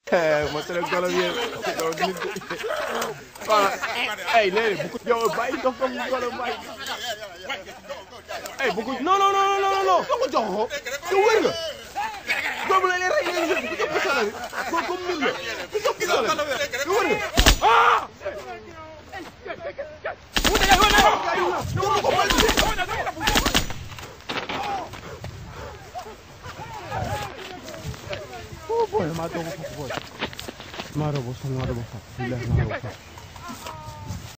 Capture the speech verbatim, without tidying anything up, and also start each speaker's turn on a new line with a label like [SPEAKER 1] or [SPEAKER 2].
[SPEAKER 1] ma tere golo bi voilà ay léegi bu ko jox bàyyi dox dox golo bàyyi ay bu ko non non non non non ko jox ko yow wër nga doomu la leen rey leen ko jox pistolet bi ko comme nit la ko jox pistolet yow wër nga ah oh boy ma dogo boy ma dogo ma dogo